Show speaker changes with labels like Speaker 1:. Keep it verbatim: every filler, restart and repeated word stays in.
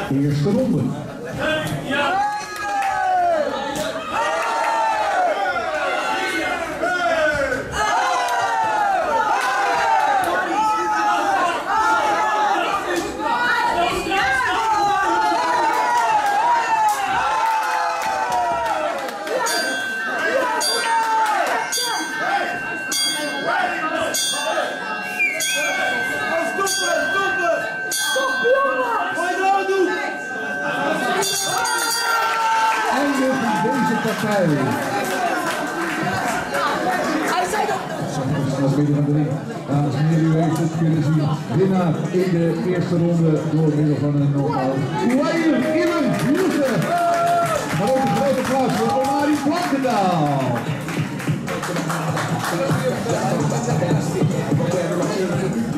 Speaker 1: eerste ronde. Deze partij. Als midden van de ring. Dames en heren, u heeft het kunnen zien. Winnaar in de eerste ronde door middel van een knockout. Wayne Ibn Youssef. Maar ook een grote applaus voor Omari Blankendaal.